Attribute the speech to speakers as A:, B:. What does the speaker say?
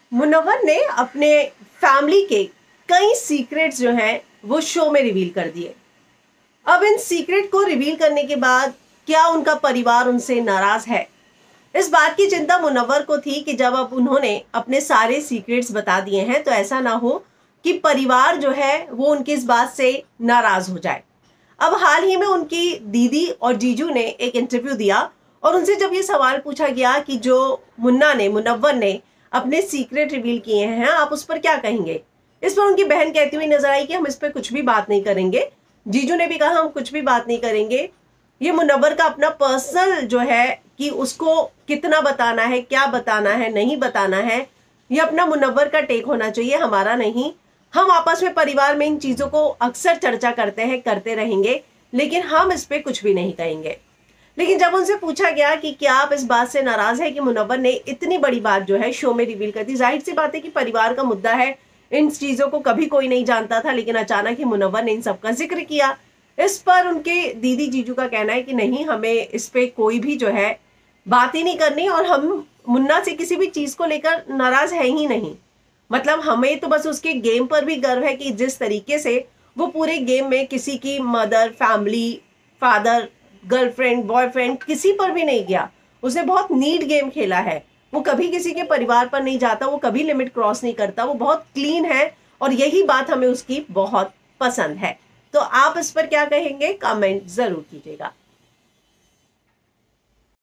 A: मुनव्वर ने अपने फैमिली के कई सीक्रेट्स जो हैं वो शो में रिवील कर दिए। अब इन सीक्रेट को रिवील करने के बाद क्या उनका परिवार उनसे नाराज है? इस बात की चिंता मुनव्वर को थी कि जब अब उन्होंने अपने सारे सीक्रेट्स बता दिए हैं तो ऐसा ना हो कि परिवार जो है वो उनकी इस बात से नाराज हो जाए। अब हाल ही में उनकी दीदी और जीजू ने एक इंटरव्यू दिया और उनसे जब ये सवाल पूछा गया कि जो मुनव्वर ने अपने सीक्रेट रिवील किए हैं आप उस पर क्या कहेंगे, इस पर उनकी बहन कहती हुई नजर आई कि हम इस पर कुछ भी बात नहीं करेंगे। जीजू ने भी कहा हम कुछ भी बात नहीं करेंगे, ये मुनव्वर का अपना पर्सनल जो है कि उसको कितना बताना है, क्या बताना है, नहीं बताना है, ये अपना मुनव्वर का टेक होना चाहिए, हमारा नहीं। हम आपस में परिवार में इन चीजों को अक्सर चर्चा करते हैं, करते रहेंगे, लेकिन हम इस पे कुछ भी नहीं कहेंगे। लेकिन जब उनसे पूछा गया कि क्या आप इस बात से नाराज है कि मुनव्वर ने इतनी बड़ी बात जो है शो में रिवील कर दी, जाहिर सी बात है कि परिवार का मुद्दा है, इन चीजों को कभी कोई नहीं जानता था, लेकिन अचानक ही मुनव्वर ने इन सब का जिक्र किया। इस पर उनके दीदी जीजू का कहना है कि नहीं, हमें इस पे कोई भी जो है बात ही नहीं करनी और हम मुन्ना से किसी भी चीज को लेकर नाराज है ही नहीं। मतलब हमें तो बस उसके गेम पर भी गर्व है कि जिस तरीके से वो पूरे गेम में किसी की mother, family, father, girlfriend, boyfriend किसी पर भी नहीं गया। उसने बहुत नीट गेम खेला है, वो कभी किसी के परिवार पर नहीं जाता, वो कभी लिमिट क्रॉस नहीं करता, वो बहुत क्लीन है और यही बात हमें उसकी बहुत पसंद है। तो आप इस पर क्या कहेंगे, कमेंट जरूर कीजिएगा।